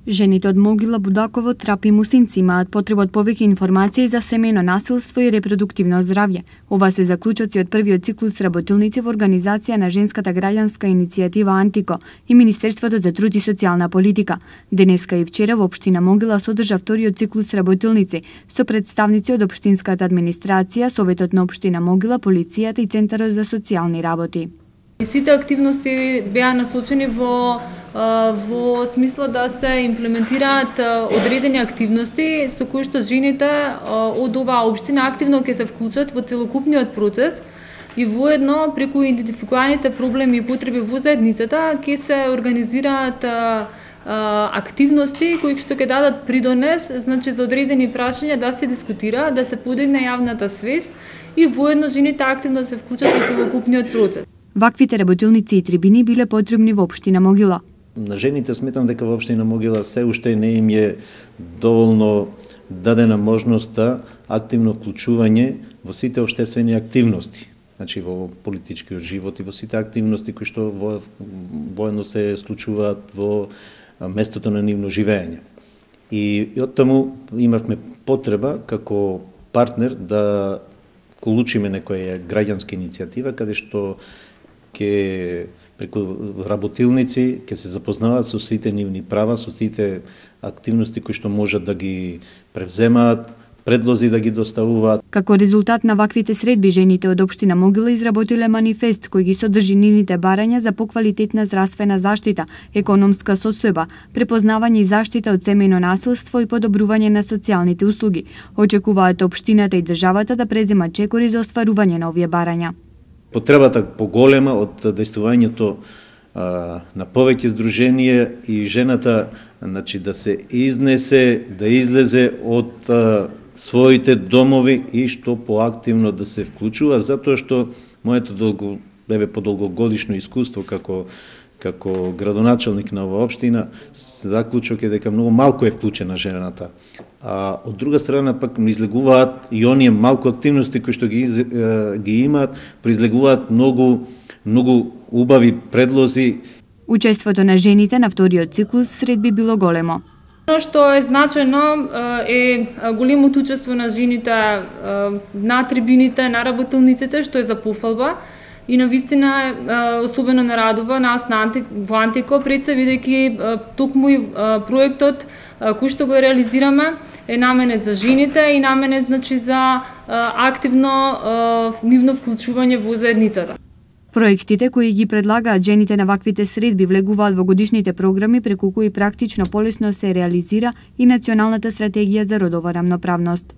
Жените од Могила, Будаково, Трап и Мусинци имаат потреба од повеќе информации за семејно насилство и репродуктивно здравје. Ова се заклучоци од првиот циклус работилници во организација на Женската граѓанска иницијатива Антико и Министерството за труд и социјална политика. Денеска и вчера во општина Могила се одржа вториот циклус работилници со представници од општинската администрација, Советот на општина Могила, полицијата и Центарот за социјални работи. Сите активности беа насочени во смисла да се имплементираат одредени активности со кои што жените од оваа општина активно ќе се вклучат во целокупниот процес и воедно преку идентификуваните проблеми и потреби во заедницата ќе се организираат активности кои што ќе дадат придонес, значи за одредени прашања да се дискутира, да се подигне јавната свест и воедно жените активно се вклучат во целокупниот процес. Ваквите работилници и трибини биле потребни во општина Могила. На жените сметам дека во општина Могила се уште не им е доволно дадена можноста активно вклучување во сите општествени активности, значи во политичкиот живот и во сите активности кои што воедно се случуваат во местото на нивно живење. И од таму имавме потреба како партнер да вклучиме некоја граѓанска иницијатива каде што ќе преку работилници ќе се запознаваат со сите нивни права, со сите активности кои што можат да ги превземаат, предлози да ги доставуваат. Како резултат на ваквите средби, жените од општина Могила изработиле манифест кој ги содржи нивните барања за поквалитетна здравствена заштита, економска состојба, препознавање и заштита од семејно насилство и подобрување на социјалните услуги. Очекуваат општината и државата да преземат чекори за остварување на овие барања. Потребата поголема од действувањето на повеќе здруженија и жената, значи да се изнесе, да излезе од своите домови и што поактивно да се вклучува, затоа што моето подолгогодишно искуство како градоначалник на оваа општина, заклучок е дека многу малку е вклучена жената. А од друга страна пак излегуваат и оние малку активности кои што ги имаат, произлегуваат многу убави предлози. Учеството на жените на вториот циклус средби било големо. Оно што е значајно е големото учество на жените на трибините, на работилниците, што е за пофалба. И навистина особено нарадува нас во Антико пред се, бидејќи токму и проектот кој што го реализираме е наменет за жените и наменет, значи, за активно нивно вклучување во заедницата. Проектите кои ги предлагаат жените на ваквите средби влегуваат во годишните програми преку кои практично полесно се реализира и Националната стратегија за родова рамноправност.